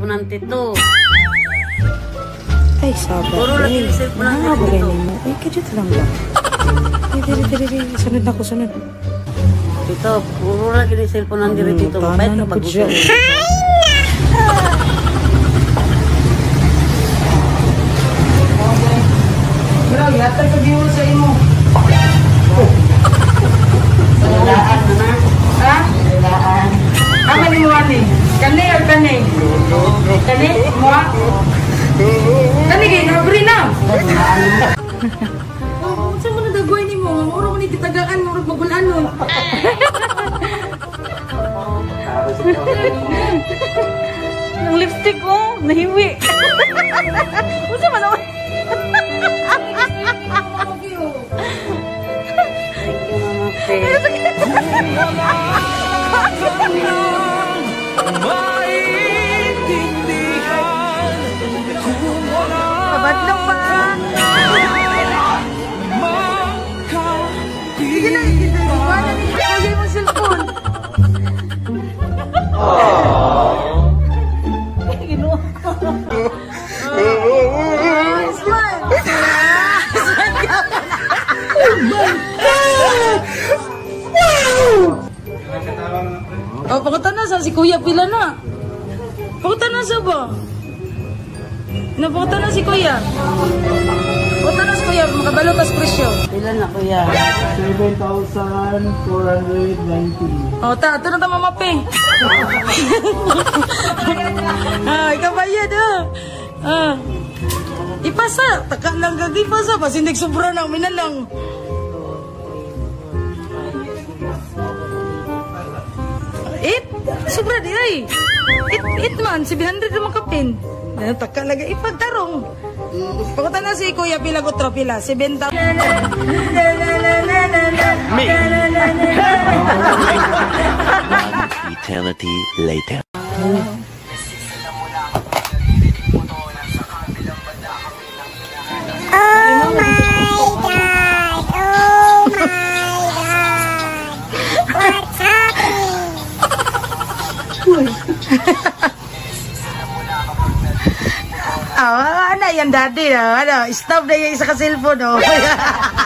cellphone ng tito. Ay, sabat. Puro lagi ni cellphone ng tito. Ay, kadyo lang ba? Ay, sunod ako, sunod. Tito, puro lagi ni cellphone ng tito. Mapait na bagus. Bro, yata ka biyo sa imo. Salaan na. Ha? Salaan. Ama ni mo ani? Kani or kani? Kani? Mo? Kani kay nabri na. Oh, unsa man nadagoy nimo? Oro man ni kitagaan murag magulanon. Nang lipstick ko, nahiwi. Unsa man ako? Pabadlong ba? Sige na, iwanan ni Kuya yung cellphone. Ginawa. Smile. Oh, pakutan na sa si Kuya pila na. Pakutan na sa ba? Napakutan na si Kuya. Pakutan na si Kuya, makabalo ka sa presyo. Pila na kuya? 7,490. Oh, ito na tama mape. Ikaw bayad ipasa, taka lang gagi ipasa, pasindig sobra na, minalang. Sobra di ay. It man, 700 naman kapin. Taka lang, ipagtarong. Pakutan na si Kuya pila ko pila, 7,000. Eternity later. Ano yan daddy, stop na yung isa ka cellphone.